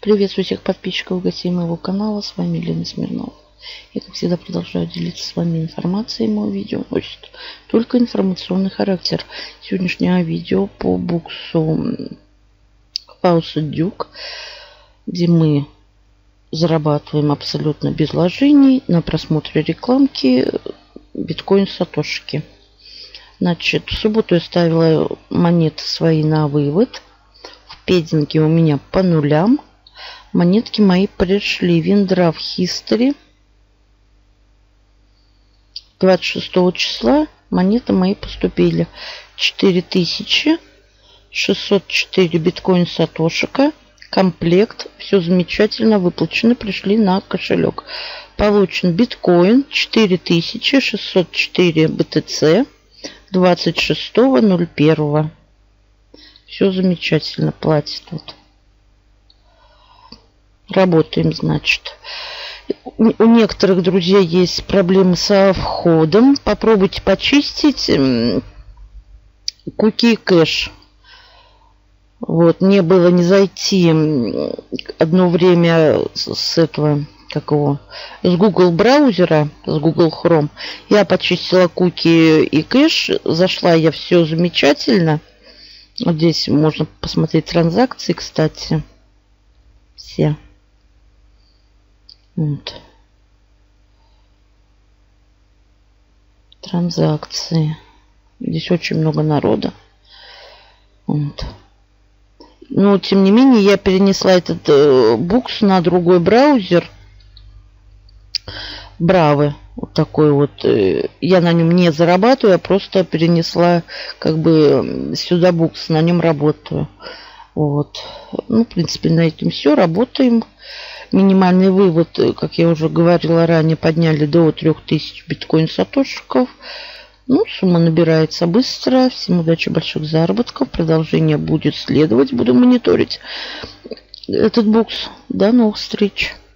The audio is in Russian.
Приветствую всех подписчиков и гостей моего канала. С вами Лена Смирнова. Я, как всегда, продолжаю делиться с вами информацией. Мое видео носит только информационный характер. Сегодняшнее видео по буксу Faucet Duke, где мы зарабатываем абсолютно без вложений на просмотре рекламки биткоин-сатошики. Значит, в субботу я ставила монеты свои на вывод. В пединге у меня по нулям. Монетки мои пришли. Windraft History. 26 числа монеты мои поступили. 4604 биткоин сатошика. Комплект. Все замечательно. Выплачены. Пришли на кошелек. Получен биткоин 4604 BTC. 26.01. Все замечательно. Платит вот. Работаем, значит. У некоторых друзей есть проблемы со входом. Попробуйте почистить куки и кэш. Вот, мне было не зайти одно время с этого, как его, с Google браузера, с Google Chrome. Я почистила куки и кэш. Зашла я, все замечательно. Вот здесь можно посмотреть транзакции, кстати. Все. Вот. Транзакции. Здесь очень много народа. Вот. Но, тем не менее, я перенесла этот букс на другой браузер. Бравы. Вот такой вот. Я на нем не зарабатываю, я просто перенесла как бы сюда букс. На нем работаю. Вот. Ну, в принципе, на этом все. Работаем. Минимальный вывод, как я уже говорила ранее, подняли до 3000 биткоин-сатошиков. Ну, сумма набирается быстро. Всем удачи, больших заработков. Продолжение будет следовать. Буду мониторить этот букс. До новых встреч.